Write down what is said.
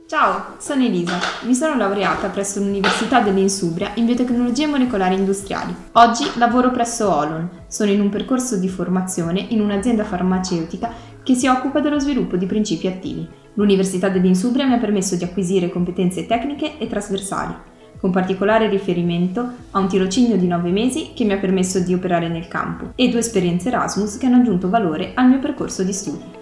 Ciao, sono Elisa. Mi sono laureata presso l'Università dell'Insubria in biotecnologie molecolari industriali. Oggi lavoro presso Olon. Sono in un percorso di formazione in un'azienda farmaceutica che si occupa dello sviluppo di principi attivi. L'Università dell'Insubria mi ha permesso di acquisire competenze tecniche e trasversali, con particolare riferimento a un tirocinio di 9 mesi che mi ha permesso di operare nel campo e 2 esperienze Erasmus che hanno aggiunto valore al mio percorso di studi.